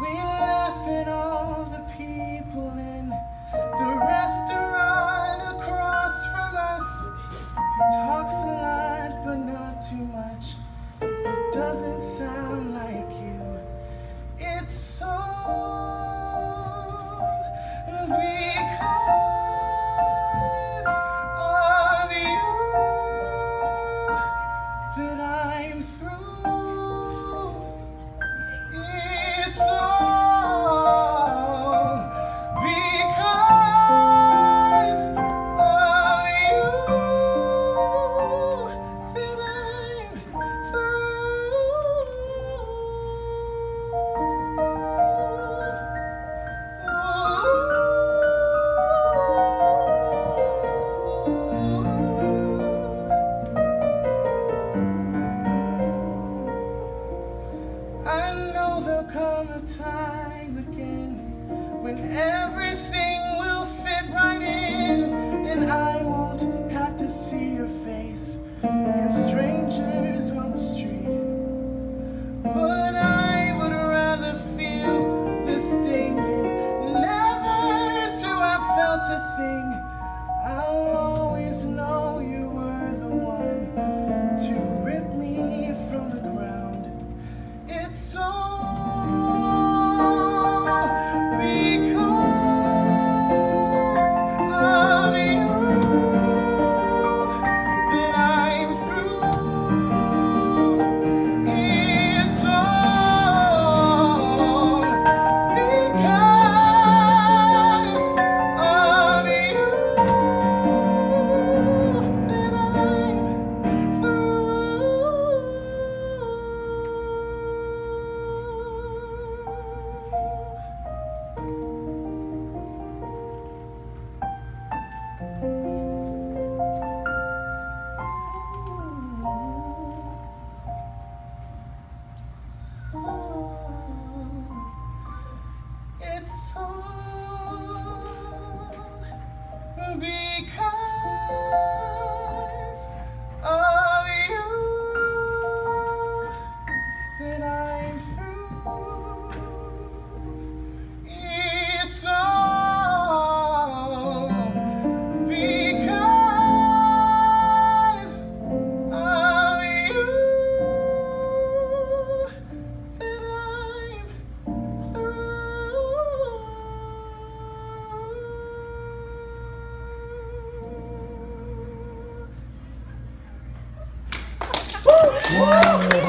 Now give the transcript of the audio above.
We laugh at all the people in the restaurant across from us. He talks a lot, but not too much. It doesn't sound like you. It's so because of you that I'm through. It's all because of you that I'm I know there'll come a time again when everything will fit right in, and I won't have to see your face and strangers on the street. But I would rather feel this sting than never to have felt a thing. I'll always know you were the one to rip me from the ground. It's all because of you that I'm through. It's all because of you that I'm It's all because of you that I'm through. It's all because of you that I'm through.